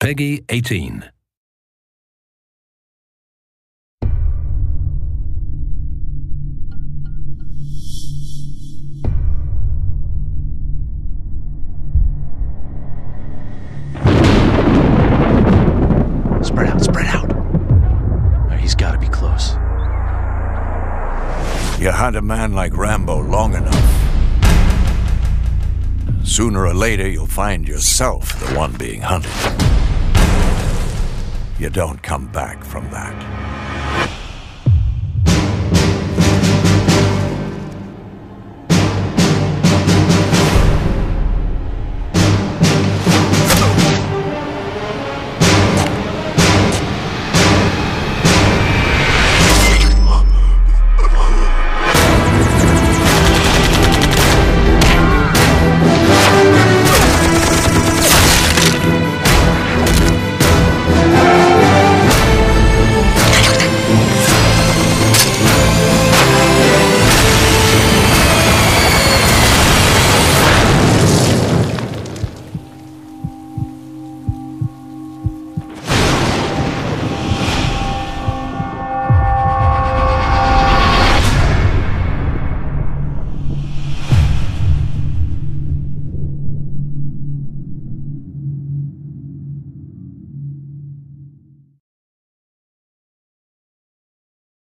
Peggy 18. Spread out. He's gotta be close. You hunt a man like Rambo long enough, sooner or later you'll find yourself the one being hunted. You don't come back from that.